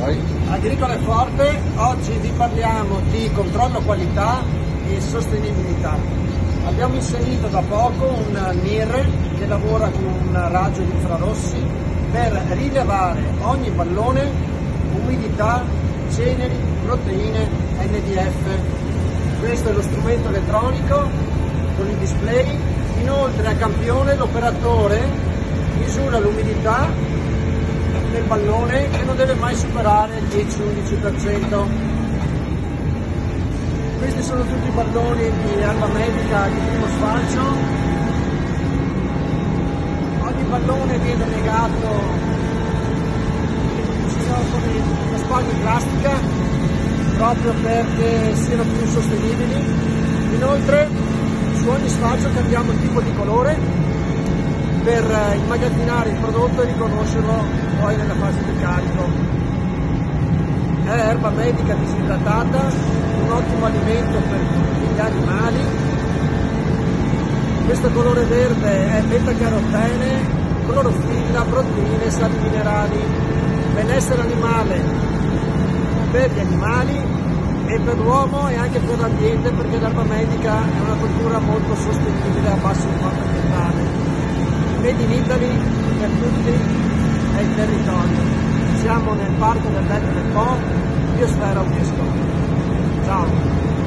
Agricole Forte, oggi vi parliamo di controllo qualità e sostenibilità. Abbiamo inserito da poco un NIR che lavora con un raggio di infrarossi per rilevare ogni pallone, umidità, ceneri, proteine, NDF. Questo è lo strumento elettronico con il display. Inoltre a campione l'operatore misura l'umidità del pallone che non deve mai superare il 10-11%. Questi sono tutti i palloni di Erba Medica di primo sfalcio. Ogni pallone viene legato con una spalla in plastica proprio perché siano più sostenibili. Inoltre su ogni sfalcio cambiamo il tipo di colore per immagazzinare il prodotto e riconoscerlo poi nella fase di carico. È erba medica disidratata, un ottimo alimento per tutti gli animali. Questo colore verde è beta-carotene, clorofilla, proteine, sali minerali, benessere animale per gli animali e per l'uomo e anche per l'ambiente, perché l'erba medica è una cultura molto sostenibile a basso impatto ambientale. Made in Italy per tutti è il territorio. Siamo nel parco del Delta del Po, Biosfera UNESCO. Ciao!